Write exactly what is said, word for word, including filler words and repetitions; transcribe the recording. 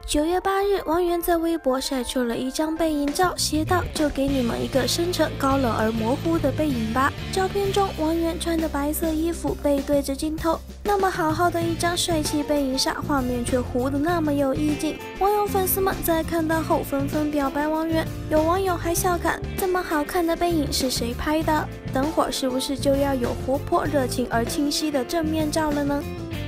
九月八日，王源在微博晒出了一张背影照，写道：“就给你们一个深沉、高冷而模糊的背影吧。”照片中，王源穿的白色衣服，背对着镜头，那么好好的一张帅气背影下，画面却糊得那么有意境。网友粉丝们在看到后纷纷表白王源，有网友还笑侃：“这么好看的背影是谁拍的？等会儿是不是就要有活泼、热情而清晰的正面照了呢？”